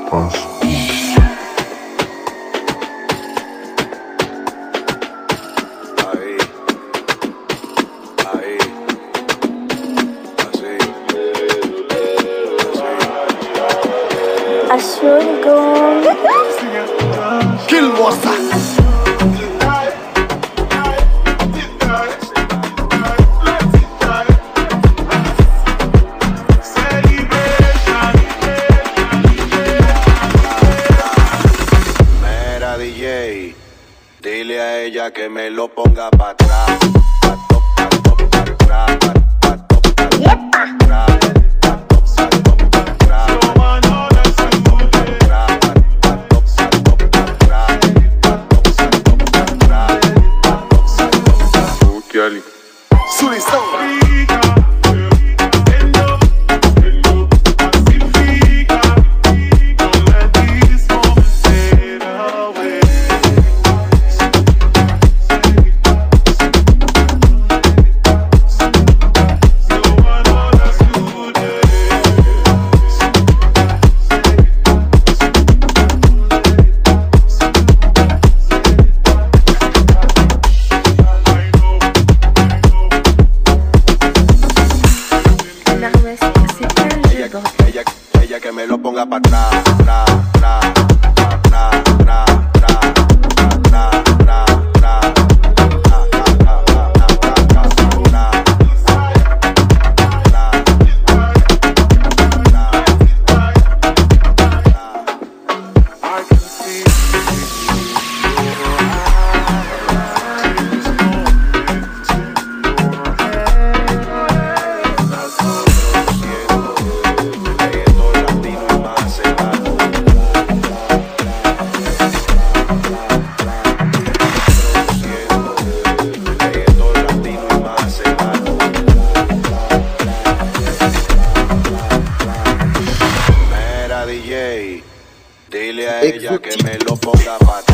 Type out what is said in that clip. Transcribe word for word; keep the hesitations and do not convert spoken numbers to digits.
pasa. Ahí, ahí, así, así. I should go. Kill Wassa. Mira, D J, dile a ella que me lo ponga pa' atrás. Pa' to, pa' to, pa' atrás, pa' pa' to, pa' to, pa' atrás, pa' to, pa' to, pa' atrás, pa' to, pa' to, pa' atrás, pa' to, pa' to, pa' atrás. Uki Ali. Sulição. Ella, ella que me lo ponga pa' atrás, tra, tra, tra, tra, tra, tra, tra, tra, tra, Dile a ella que me lo ponga pa'